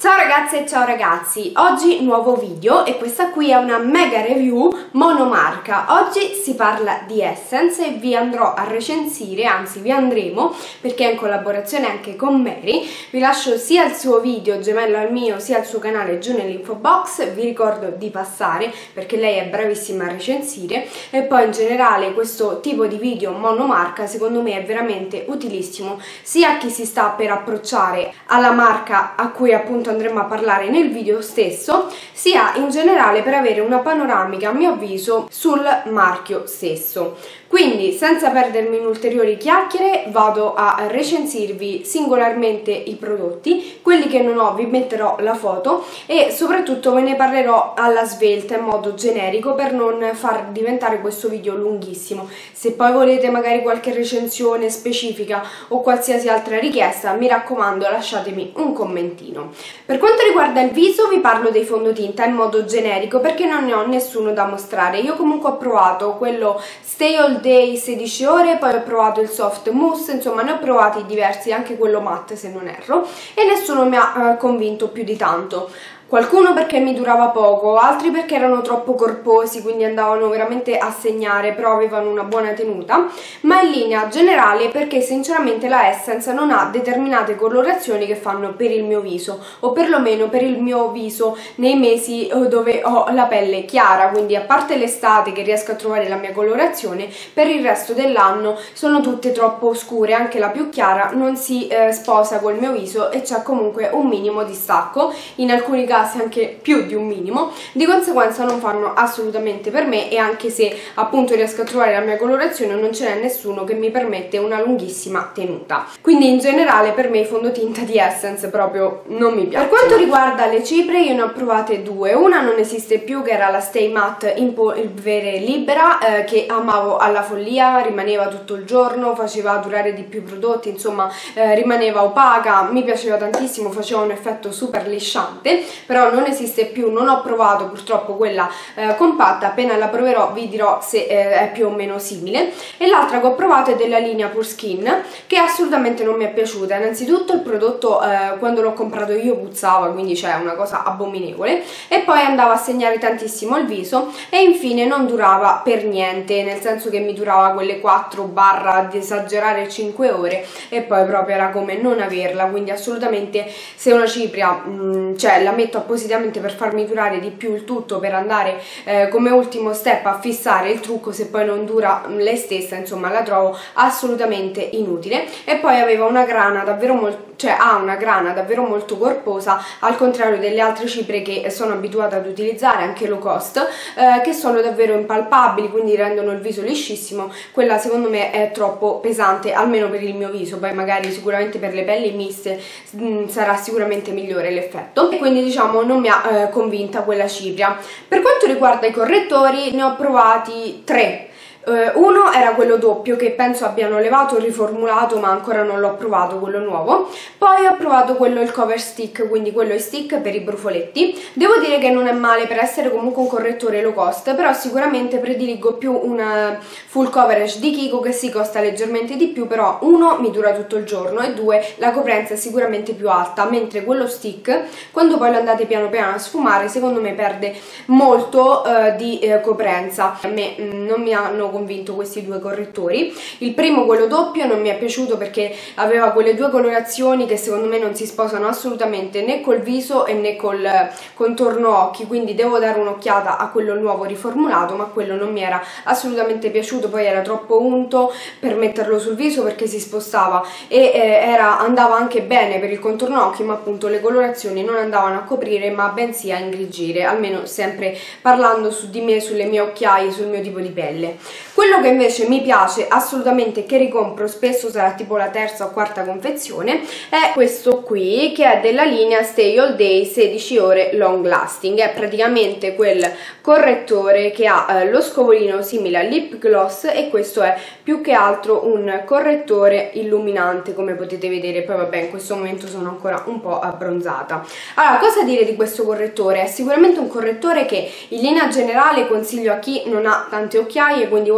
Ciao ragazze e ciao ragazzi, oggi nuovo video e questa qui è una mega review monomarca. Oggi si parla di Essence e vi andrò a recensire, anzi vi andremo, perché è in collaborazione anche con Mary. Vi lascio sia il suo video gemello al mio sia il suo canale giù nell'info box, vi ricordo di passare perché lei è bravissima a recensire. E poi in generale questo tipo di video monomarca secondo me è veramente utilissimo sia a chi si sta per approcciare alla marca a cui appunto andremo a parlare nel video stesso, sia in generale per avere una panoramica a mio avviso sul marchio stesso. Quindi senza perdermi in ulteriori chiacchiere vado a recensirvi singolarmente i prodotti. Quelli che non ho vi metterò la foto e soprattutto ve ne parlerò alla svelta in modo generico per non far diventare questo video lunghissimo. Se poi volete magari qualche recensione specifica o qualsiasi altra richiesta, mi raccomando lasciatemi un commentino. Per quanto riguarda il viso vi parlo dei fondotinta in modo generico perché non ne ho nessuno da mostrare. Io comunque ho provato quello Stay All Day 16 ore, poi ho provato il soft mousse, insomma ne ho provati diversi, anche quello matte se non erro, e nessuno mi ha convinto più di tanto. Qualcuno perché mi durava poco, altri perché erano troppo corposi, quindi andavano veramente a segnare, però avevano una buona tenuta, ma in linea generale perché sinceramente la Essence non ha determinate colorazioni che fanno per il mio viso, o perlomeno per il mio viso nei mesi dove ho la pelle chiara, quindi a parte l'estate che riesco a trovare la mia colorazione, per il resto dell'anno sono tutte troppo scure, anche la più chiara non si sposa col mio viso e c'è comunque un minimo di stacco, in alcuni casi anche più di un minimo, di conseguenza non fanno assolutamente per me, e anche se appunto riesco a trovare la mia colorazione non ce n'è nessuno che mi permette una lunghissima tenuta, quindi in generale per me i fondotinta di Essence proprio non mi piacciono. Per quanto riguarda le cipria io ne ho provate due, una non esiste più che era la Stay Matte in polvere libera che amavo alla follia, rimaneva tutto il giorno, faceva durare di più i prodotti, insomma rimaneva opaca, mi piaceva tantissimo, faceva un effetto super lisciante, però non esiste più, non ho provato purtroppo quella compatta, appena la proverò vi dirò se è più o meno simile. E l'altra che ho provato è della linea Pure Skin, che assolutamente non mi è piaciuta. Innanzitutto il prodotto quando l'ho comprato io puzzava, quindi c'è una cosa abominevole, e poi andava a segnare tantissimo il viso, e infine non durava per niente, nel senso che mi durava quelle 4 barra ad esagerare 5 ore e poi proprio era come non averla. Quindi assolutamente se una cipria cioè la metto appositamente per farmi durare di più il tutto, per andare come ultimo step a fissare il trucco, se poi non dura lei stessa, insomma la trovo assolutamente inutile. E poi aveva una grana davvero molto, cioè ha una grana davvero molto corposa, al contrario delle altre ciprie che sono abituata ad utilizzare, anche low cost, che sono davvero impalpabili, quindi rendono il viso liscissimo. Quella secondo me è troppo pesante, almeno per il mio viso, poi magari sicuramente per le pelli miste sarà sicuramente migliore l'effetto, e quindi diciamo non mi ha convinta quella cipria. Per quanto riguarda i correttori ne ho provati 3. Uno era quello doppio che penso abbiano levato o riformulato, ma ancora non l'ho provato quello nuovo. Poi ho provato quello il cover stick, quindi quello è stick per i brufoletti. Devo dire che non è male per essere comunque un correttore low cost, però sicuramente prediligo più un full coverage di Kiko, che si costa leggermente di più, però uno mi dura tutto il giorno e due la coprenza è sicuramente più alta, mentre quello stick quando poi lo andate piano piano a sfumare secondo me perde molto di coprenza. A me non mi hanno convinto questi due correttori. Il primo, quello doppio, non mi è piaciuto perché aveva quelle due colorazioni che secondo me non si sposano assolutamente né col viso e né col contorno occhi, quindi devo dare un'occhiata a quello nuovo riformulato, ma quello non mi era assolutamente piaciuto. Poi era troppo unto per metterlo sul viso perché si spostava e andava anche bene per il contorno occhi, ma appunto le colorazioni non andavano a coprire ma bensì a ingrigire, almeno sempre parlando su di me, sulle mie occhiaie, sul mio tipo di pelle. Quello che invece mi piace assolutamente, che ricompro spesso, sarà tipo la terza o quarta confezione, è questo qui, che è della linea Stay All Day 16 ore long lasting. È praticamente quel correttore che ha lo scovolino simile al lip gloss, e questo è più che altro un correttore illuminante, come potete vedere. Poi vabbè, in questo momento sono ancora un po' abbronzata. Allora, cosa dire di questo correttore? È sicuramente un correttore che in linea generale consiglio a chi non ha tante occhiaie, quindi vuole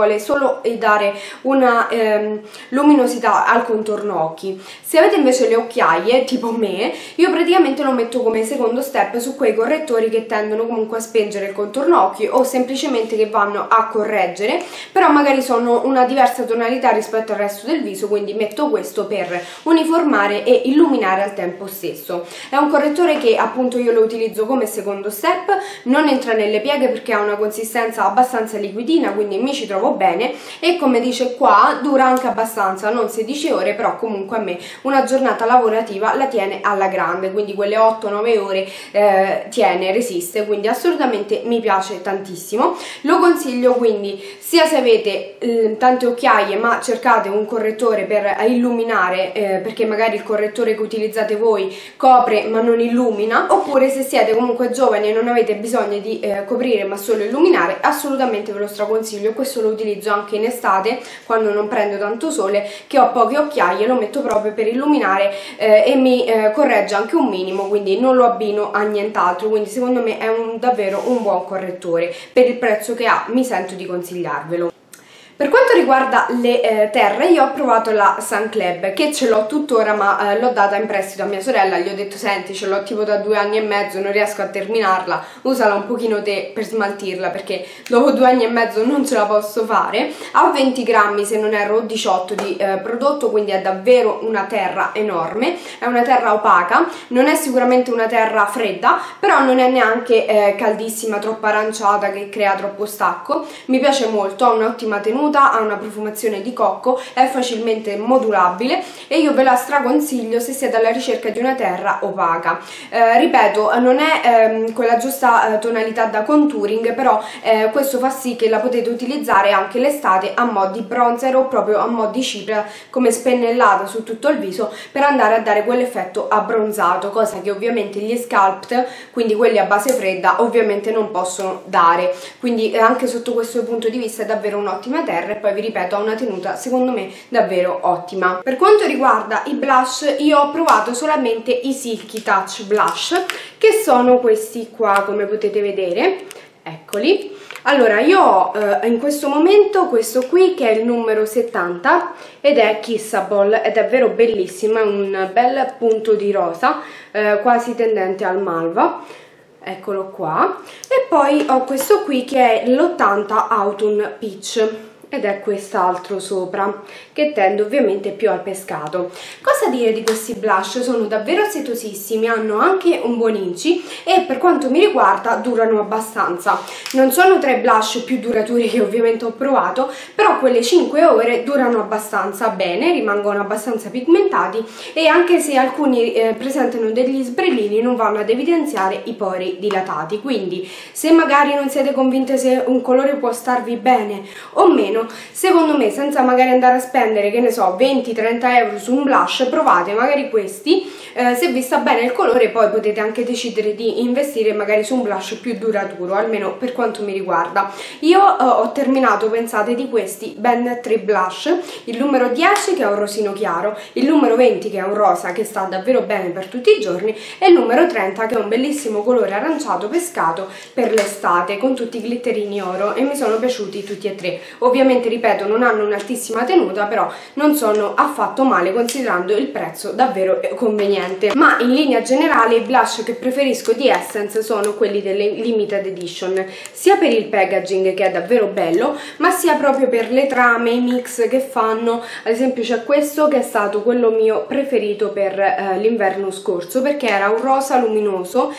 vuole solo dare una luminosità al contorno occhi. Se avete invece le occhiaie tipo me, io praticamente lo metto come secondo step su quei correttori che tendono comunque a spengere il contorno occhi o semplicemente che vanno a correggere, però magari sono una diversa tonalità rispetto al resto del viso, quindi metto questo per uniformare e illuminare al tempo stesso. È un correttore che appunto io lo utilizzo come secondo step, non entra nelle pieghe perché ha una consistenza abbastanza liquidina, quindi mi ci trovo bene, e come dice qua dura anche abbastanza, non 16 ore, però comunque a me una giornata lavorativa la tiene alla grande, quindi quelle 8-9 ore tiene, resiste, quindi assolutamente mi piace tantissimo. Lo consiglio quindi sia se avete tante occhiaie ma cercate un correttore per illuminare, perché magari il correttore che utilizzate voi copre ma non illumina, oppure se siete comunque giovani e non avete bisogno di coprire ma solo illuminare, assolutamente ve lo straconsiglio. Questo lo utilizzo anche in estate quando non prendo tanto sole, che ho poche occhiaie, lo metto proprio per illuminare e mi corregge anche un minimo, quindi non lo abbino a nient'altro, quindi secondo me è davvero un buon correttore. Per il prezzo che ha mi sento di consigliarvelo. Per quanto riguarda le terre, io ho provato la Sun Club, che ce l'ho tuttora, ma l'ho data in prestito a mia sorella. Gli ho detto: senti, ce l'ho tipo da 2 anni e mezzo, non riesco a terminarla, usala un pochino te per smaltirla, perché dopo 2 anni e mezzo non ce la posso fare. Ha 20 grammi, se non erro, 18 di prodotto, quindi è davvero una terra enorme. È una terra opaca, non è sicuramente una terra fredda, però non è neanche caldissima, troppo aranciata che crea troppo stacco. Mi piace molto, ha un'ottima tenuta, ha una profumazione di cocco, è facilmente modulabile e io ve la straconsiglio se siete alla ricerca di una terra opaca. Ripeto, non è quella giusta tonalità da contouring, però questo fa sì che la potete utilizzare anche l'estate a mo' di bronzer o proprio a mo' di cipria, come spennellata su tutto il viso, per andare a dare quell'effetto abbronzato, cosa che ovviamente gli Sculpt, quindi quelli a base fredda, ovviamente non possono dare. Quindi anche sotto questo punto di vista è davvero un'ottima terra, e poi vi ripeto ha una tenuta secondo me davvero ottima. Per quanto riguarda i blush, io ho provato solamente i Silky Touch Blush, che sono questi qua, come potete vedere, eccoli. Allora, io ho in questo momento questo qui che è il numero 70 ed è Kissable, è davvero bellissimo, è un bel punto di rosa quasi tendente al malva, eccolo qua. E poi ho questo qui che è l'80 Autumn Peach ed è quest'altro sopra, che tende ovviamente più al pescato. Cosa dire di questi blush? Sono davvero setosissimi, hanno anche un buon inci e per quanto mi riguarda durano abbastanza. Non sono tra i blush più duraturi che ovviamente ho provato, però quelle 5 ore durano abbastanza bene, rimangono abbastanza pigmentati e anche se alcuni presentano degli sbrellini non vanno ad evidenziare i pori dilatati. Quindi se magari non siete convinte se un colore può starvi bene o meno, secondo me, senza magari andare a spendere, che ne so, 20-30 euro su un blush, provate magari questi, se vi sta bene il colore poi potete anche decidere di investire magari su un blush più duraturo, almeno per quanto mi riguarda. Io ho terminato, pensate, di questi ben 3 blush, il numero 10 che è un rosino chiaro, il numero 20 che è un rosa che sta davvero bene per tutti i giorni e il numero 30 che è un bellissimo colore aranciato pescato per l'estate con tutti i glitterini oro, e mi sono piaciuti tutti e 3. Ovviamente, ripeto, non hanno un'altissima tenuta, però non sono affatto male considerando il prezzo davvero conveniente. Ma in linea generale i blush che preferisco di Essence sono quelli delle limited edition, sia per il packaging che è davvero bello, ma sia proprio per le trame, i mix che fanno. Ad esempio c'è questo che è stato quello mio preferito per l'inverno scorso, perché era un rosa luminoso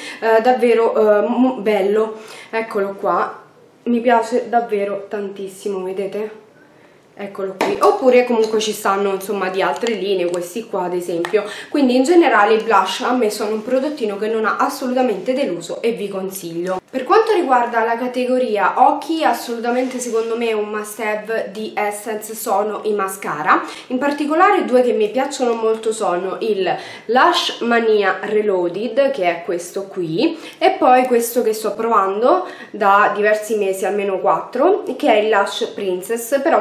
davvero bello, eccolo qua. Mi piace davvero tantissimo, vedete? Eccolo qui. Oppure comunque ci stanno insomma di altre linee, questi qua ad esempio. Quindi in generale i blush a me sono un prodottino che non ha assolutamente deluso e vi consiglio. Per quanto riguarda la categoria occhi, assolutamente secondo me un must have di Essence sono i mascara. In particolare 2 che mi piacciono molto sono il Lash Mania Reloaded, che è questo qui, e poi questo che sto provando da diversi mesi, almeno 4, che è il Lash Princess, però col pack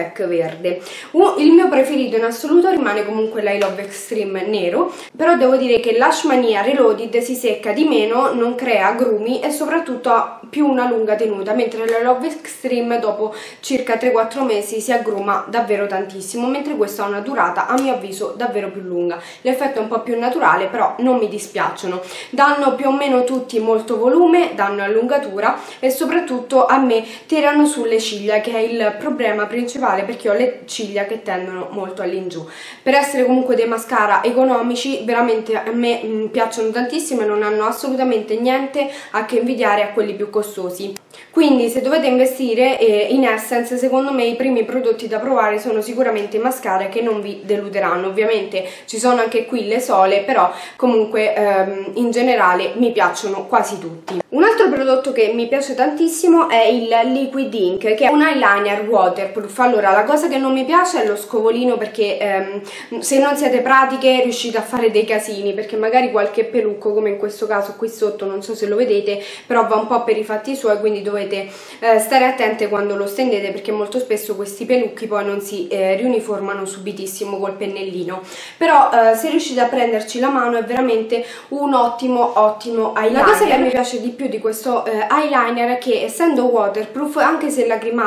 pack verde. Il mio preferito in assoluto rimane comunque l'I Love Extreme nero, però devo dire che Lashmania Reloaded si secca di meno, non crea agrumi e soprattutto ha più una lunga tenuta, mentre l'I Love Extreme dopo circa 3-4 mesi si agruma davvero tantissimo, mentre questo ha una durata a mio avviso davvero più lunga. L'effetto è un po' più naturale, però non mi dispiacciono, danno più o meno tutti molto volume, danno allungatura e soprattutto a me tirano sulle ciglia, che è il problema principale perché ho le ciglia che tendono molto all'ingiù. Per essere comunque dei mascara economici, veramente a me piacciono tantissimo e non hanno assolutamente niente a che invidiare a quelli più costosi. Quindi se dovete investire in Essence, secondo me i primi prodotti da provare sono sicuramente i mascara, che non vi deluderanno. Ovviamente ci sono anche qui le sole, però comunque in generale mi piacciono quasi tutti. Un altro prodotto che mi piace tantissimo è il Liquid Ink, che è un eyeliner waterproof. Allora, la cosa che non mi piace è lo scovolino, perché se non siete pratiche riuscite a fare dei casini, perché magari qualche pelucco, come in questo caso qui sotto, non so se lo vedete, però va un po' per i fatti suoi, quindi dovete stare attente quando lo stendete, perché molto spesso questi pelucchi poi non si riuniformano subitissimo col pennellino. Però se riuscite a prenderci la mano è veramente un ottimo eyeliner. La cosa che mi piace di più di questo eyeliner è che, essendo waterproof, anche se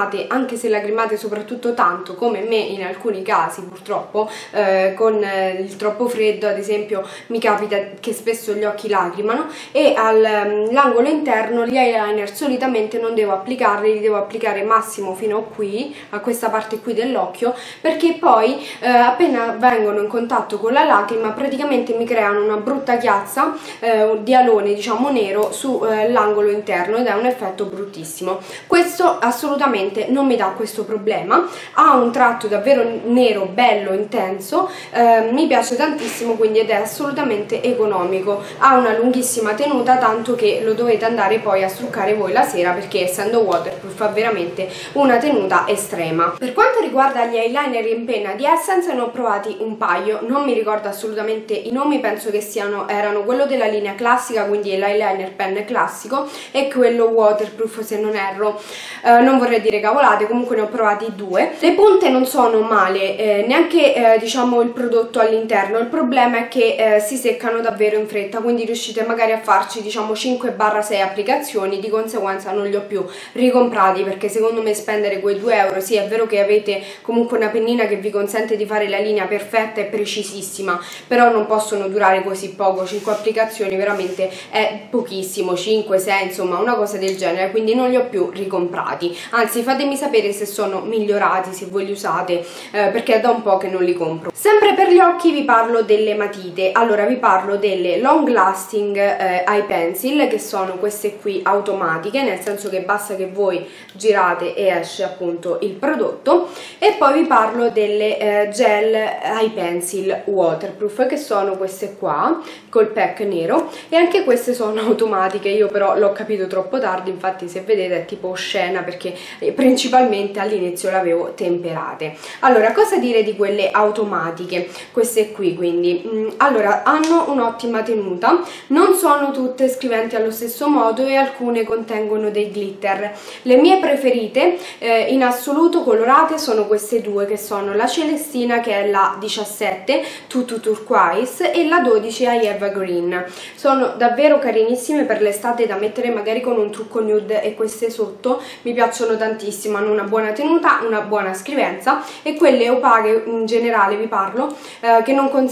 lagrimate soprattutto tanto come me in alcuni casi purtroppo, con il troppo freddo ad esempio mi capita che spesso gli occhi lagrimano, e all'angolo interno gli eyeliner solitamente non devo applicarli, li devo applicare massimo fino a qui, a questa parte qui dell'occhio, perché poi appena vengono in contatto con la lacrima praticamente mi creano una brutta chiazza di alone, diciamo nero, sull'angolo interno, ed è un effetto bruttissimo. Questo assolutamente non mi dà questo problema, ha un tratto davvero nero, bello, intenso, mi piace tantissimo, quindi, ed è assolutamente economico, ha una lunghissima tenuta, tanto che lo dovete andare poi a struccare voi la sera, perché essendo waterproof ha veramente una tenuta estrema. Per quanto riguarda gli eyeliner in penna di Essence, ne ho provati un paio, non mi ricordo assolutamente i nomi, penso che erano quello della linea classica, quindi l'eyeliner pen classico, e quello waterproof se non erro, non vorrei dire cavolate, comunque ne ho provati due. Le punte non sono male, neanche diciamo il prodotto all'interno, il problema è che si seccano davvero in fretta, quindi riuscite magari a farci diciamo 5-6 applicazioni, di conseguenza non li ho più ricomprati, perché secondo me spendere quei 2 euro, sì è vero che avete comunque una pennina che vi consente di fare la linea perfetta e precisissima, però non possono durare così poco, 5 applicazioni veramente è pochissimo, 5-6 insomma una cosa del genere, quindi non li ho più ricomprati. Anzi, fatemi sapere se sono migliorati, se voi li usate, perché è da un po' che non li compro. Sempre per gli occhi vi parlo delle matite. Allora, vi parlo delle Long Lasting Eye Pencil, che sono queste qui automatiche, nel senso che basta che voi girate e esce appunto il prodotto, e poi vi parlo delle Gel Eye Pencil Waterproof, che sono queste qua col pack nero, e anche queste sono automatiche. Io però l'ho capito troppo tardi, infatti se vedete è tipo oscena, perché principalmente all'inizio le avevo temperate. Allora, cosa dire di quelle automatiche? Queste qui, quindi allora, hanno un'ottima tenuta, non sono tutte scriventi allo stesso modo e alcune contengono dei glitter. Le mie preferite in assoluto colorate sono queste due, che sono la Celestina, che è la 17 Tutu Turquoise, e la 12 I Have a Green. Sono davvero carinissime per l'estate, da mettere magari con un trucco nude, e queste sotto mi piacciono tantissimo, hanno una buona tenuta, una buona scrivenza, e quelle opache in generale vi parlo, che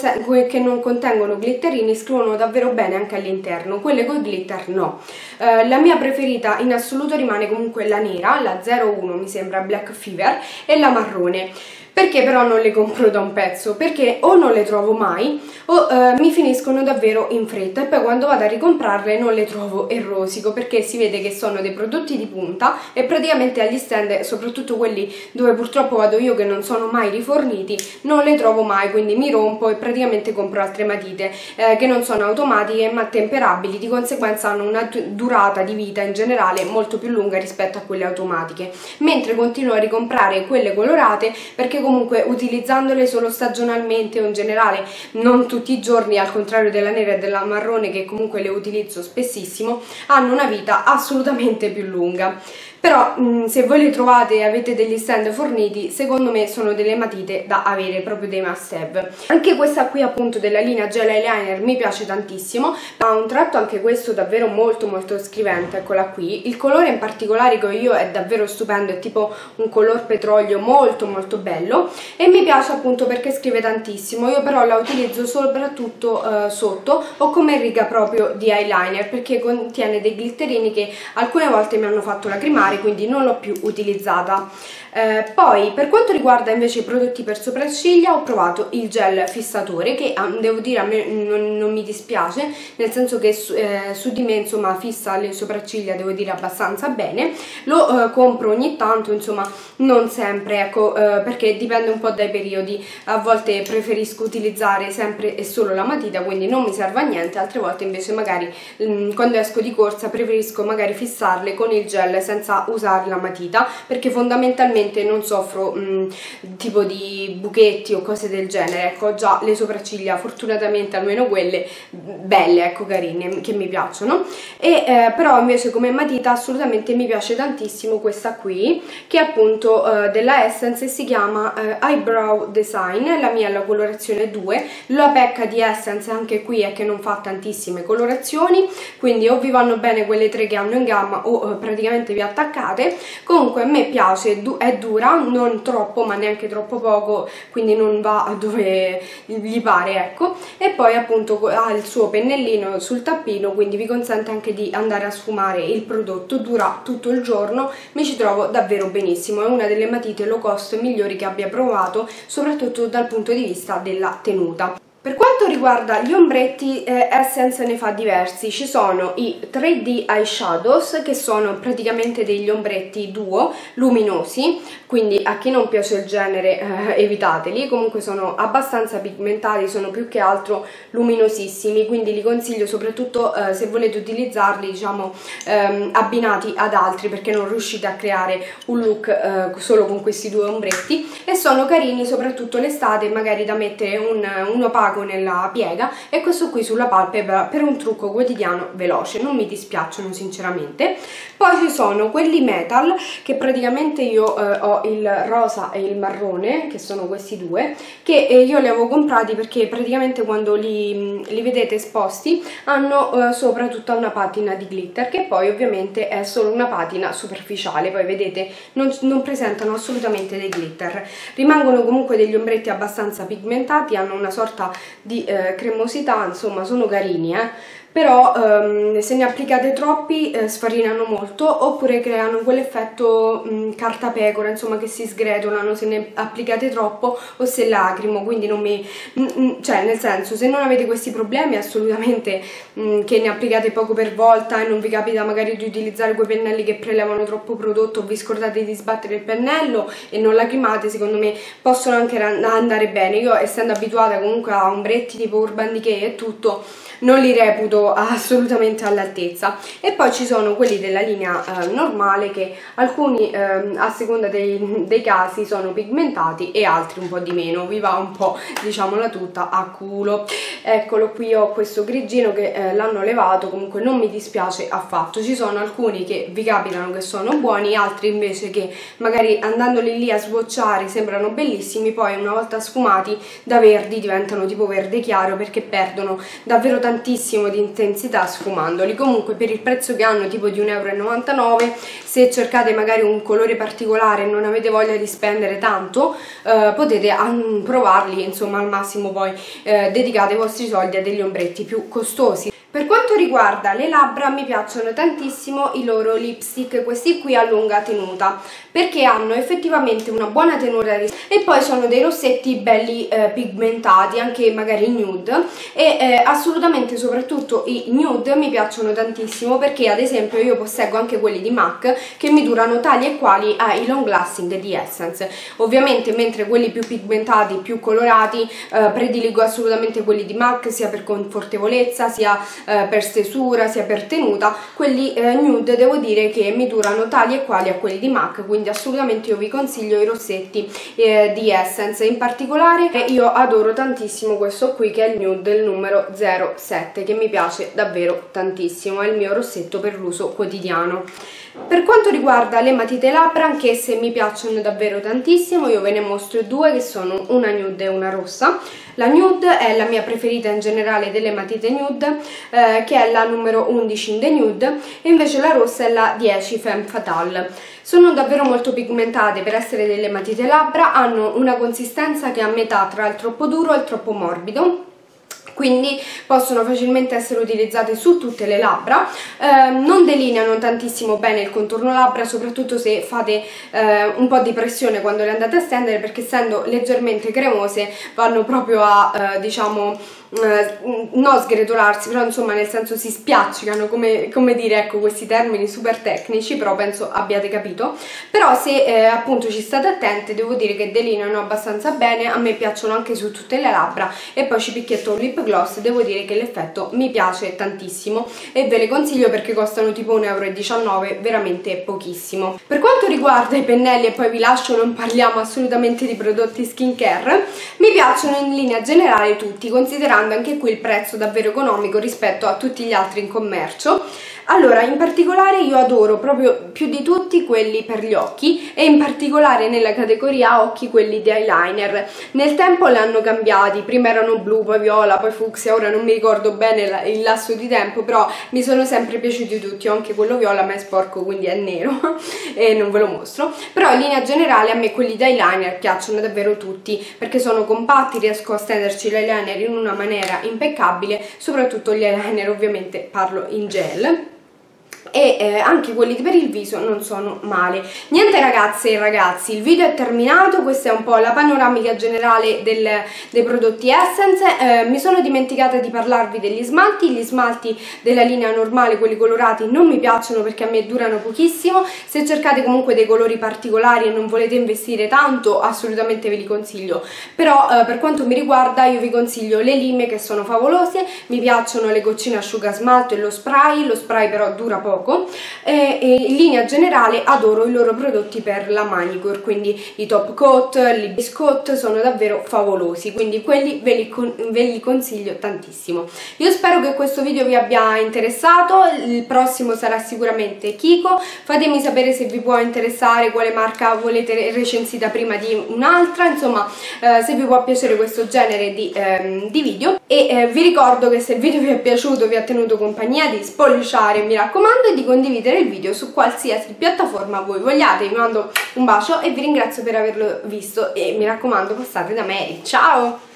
non contengono glitterini, scrivono davvero bene anche all'interno. Quelle con glitter no. La mia preferita in assoluto rimane comunque la nera, la 01 mi sembra Black Fever, e la marrone. Perché però non le compro da un pezzo? Perché o non le trovo mai o mi finiscono davvero in fretta, e poi quando vado a ricomprarle non le trovo e rosico, perché si vede che sono dei prodotti di punta e praticamente agli stand, soprattutto quelli dove purtroppo vado io che non sono mai riforniti, non le trovo mai, quindi mi rompo e praticamente compro altre matite che non sono automatiche ma temperabili, di conseguenza hanno una durata di vita in generale molto più lunga rispetto a quelle automatiche, mentre continuo a ricomprare quelle colorate perché perché comunque utilizzandole solo stagionalmente o in generale non tutti i giorni, al contrario della nera e della marrone che comunque le utilizzo spessissimo, hanno una vita assolutamente più lunga. Però se voi le trovate e avete degli stand forniti, secondo me sono delle matite da avere, proprio dei must have. Anche questa qui appunto della linea gel eyeliner mi piace tantissimo, ha un tratto anche questo davvero molto scrivente, eccola qui. Il colore in particolare che ho io è davvero stupendo, è tipo un color petrolio molto bello e mi piace appunto perché scrive tantissimo. Io però la utilizzo soprattutto sotto o come riga proprio di eyeliner, perché contiene dei glitterini che alcune volte mi hanno fatto lacrimare, quindi non l'ho più utilizzata. Poi per quanto riguarda invece i prodotti per sopracciglia, ho provato il gel fissatore che devo dire a me non mi dispiace, nel senso che su di me insomma fissa le sopracciglia, devo dire abbastanza bene. Lo compro ogni tanto, insomma non sempre, ecco, perché dipende un po' dai periodi. A volte preferisco utilizzare sempre e solo la matita, quindi non mi serve a niente, altre volte invece magari quando esco di corsa preferisco magari fissarle con il gel senza usare la matita, perché fondamentalmente non soffro tipo di buchetti o cose del genere. Ecco, ho già le sopracciglia, fortunatamente almeno quelle belle, ecco, carine, che mi piacciono. E però invece come matita assolutamente mi piace tantissimo questa qui, che è appunto della Essence e si chiama Eyebrow Design. La mia è la colorazione 2. La pecca di Essence anche qui è che non fa tantissime colorazioni, quindi o vi vanno bene quelle 3 che hanno in gamma o praticamente vi attaccate. Comunque a me piace, è dura, non troppo ma neanche troppo poco, quindi non va dove gli pare, ecco. E poi appunto ha il suo pennellino sul tappino, quindi vi consente anche di andare a sfumare il prodotto, dura tutto il giorno, mi ci trovo davvero benissimo, è una delle matite low cost migliori che abbia provato, soprattutto dal punto di vista della tenuta. Per quanto riguarda gli ombretti, Essence ne fa diversi. Ci sono i 3D eyeshadows, che sono praticamente degli ombretti duo luminosi, quindi a chi non piace il genere evitateli. Comunque sono abbastanza pigmentati, sono più che altro luminosissimi, quindi li consiglio soprattutto se volete utilizzarli, diciamo, abbinati ad altri, perché non riuscite a creare un look solo con questi due ombretti, e sono carini soprattutto l'estate, magari da mettere un opaco nella piega e questo qui sulla palpebra per un trucco quotidiano veloce. Non mi dispiacciono sinceramente. Poi ci sono quelli metal, che praticamente io ho il rosa e il marrone, che sono questi due, che io li avevo comprati perché praticamente quando li vedete esposti hanno sopra tutta una patina di glitter, che poi ovviamente è solo una patina superficiale, poi vedete non presentano assolutamente dei glitter. Rimangono comunque degli ombretti abbastanza pigmentati, hanno una sorta di cremosità, insomma sono carini, però se ne applicate troppi sfarinano molto, oppure creano quell'effetto cartapecora, insomma, che si sgretolano se ne applicate troppo o se lacrimo, quindi non mi cioè, nel senso, se non avete questi problemi assolutamente che ne applicate poco per volta e non vi capita magari di utilizzare quei pennelli che prelevano troppo prodotto o vi scordate di sbattere il pennello e non lacrimate, secondo me possono anche andare bene. Io, essendo abituata comunque a ombretti tipo Urban Decay e tutto, non li reputo assolutamente all'altezza. E poi ci sono quelli della linea normale, che alcuni a seconda dei casi sono pigmentati e altri un po' di meno, vi va un po', diciamola tutta, a culo. Eccolo qui, ho questo grigino che l'hanno levato, comunque non mi dispiace affatto. Ci sono alcuni che vi capitano che sono buoni, altri invece che magari andandoli lì a swatchare sembrano bellissimi, poi una volta sfumati da verdi diventano tipo verde chiaro, perché perdono davvero tantissimo di intensità sfumandoli. Comunque per il prezzo che hanno, tipo di 1,99 €, se cercate magari un colore particolare e non avete voglia di spendere tanto, potete provarli, insomma, al massimo poi dedicate i vostri soldi a degli ombretti più costosi. Per quanto riguarda le labbra, mi piacciono tantissimo i loro lipstick, questi qui a lunga tenuta, perché hanno effettivamente una buona tenuta e poi sono dei rossetti belli pigmentati, anche magari nude, e assolutamente soprattutto i nude mi piacciono tantissimo, perché ad esempio io posseggo anche quelli di MAC che mi durano tali e quali ai long lasting di Essence. Ovviamente mentre quelli più pigmentati, più colorati, prediligo assolutamente quelli di MAC, sia per confortevolezza sia per stesura sia per tenuta. Quelli nude devo dire che mi durano tali e quali a quelli di MAC, quindi assolutamente io vi consiglio i rossetti di Essence. In particolare io adoro tantissimo questo qui, che è il nude, il numero 07, che mi piace davvero tantissimo, è il mio rossetto per l'uso quotidiano. Per quanto riguarda le matite labbra, anch'esse mi piacciono davvero tantissimo, io ve ne mostro due che sono una nude e una rossa. La nude è la mia preferita in generale delle matite nude, che è la numero 11 in The Nude, e invece la rossa è la 10 Femme Fatale. Sono davvero molto pigmentate per essere delle matite labbra, hanno una consistenza che è a metà tra il troppo duro e il troppo morbido, quindi possono facilmente essere utilizzate su tutte le labbra. Non delineano tantissimo bene il contorno labbra, soprattutto se fate un po' di pressione quando le andate a stendere, perché essendo leggermente cremose vanno proprio a diciamo non sgretolarsi, però insomma nel senso si spiaccicano, come dire, ecco, questi termini super tecnici, però penso abbiate capito. Però se appunto ci state attente, devo dire che delineano abbastanza bene, a me piacciono anche su tutte le labbra, e poi ci picchietto un lip gloss, devo dire che l'effetto mi piace tantissimo e ve le consiglio perché costano tipo 1,19 €, veramente pochissimo. Per quanto riguarda i pennelli, e poi vi lascio, non parliamo assolutamente di prodotti skincare, mi piacciono in linea generale tutti, considerando anche qui il prezzo davvero economico rispetto a tutti gli altri in commercio. Allora, in particolare io adoro proprio più di tutti quelli per gli occhi, e in particolare nella categoria occhi quelli di eyeliner. Nel tempo li hanno cambiati, prima erano blu, poi viola, poi fucsia, ora non mi ricordo bene il lasso di tempo, però mi sono sempre piaciuti tutti. Ho anche quello viola, ma è sporco quindi è nero e non ve lo mostro. Però in linea generale a me quelli di eyeliner piacciono davvero tutti, perché sono compatti, riesco a stenderci l'eyeliner in una maniera impeccabile, soprattutto gli eyeliner, ovviamente parlo in gel. E anche quelli per il viso non sono male. Niente ragazze e ragazzi, il video è terminato, questa è un po' la panoramica generale dei prodotti Essence. Mi sono dimenticata di parlarvi degli smalti. Gli smalti della linea normale, quelli colorati, non mi piacciono perché a me durano pochissimo. Se cercate comunque dei colori particolari e non volete investire tanto, assolutamente ve li consiglio. Però per quanto mi riguarda io vi consiglio le lime, che sono favolose. Mi piacciono le goccine asciuga smalto e lo spray però dura poco. E in linea generale adoro i loro prodotti per la manicure, quindi i top coat, i biscotti sono davvero favolosi, quindi quelli ve li consiglio tantissimo. Io spero che questo video vi abbia interessato, il prossimo sarà sicuramente Kiko. Fatemi sapere se vi può interessare, quale marca volete recensita prima di un'altra, insomma se vi può piacere questo genere di video. E vi ricordo che se il video vi è piaciuto, vi ha tenuto compagnia, di spolliciare, mi raccomando, e di condividere il video su qualsiasi piattaforma voi vogliate. Vi mando un bacio e vi ringrazio per averlo visto, e mi raccomando, passate da me. Ciao!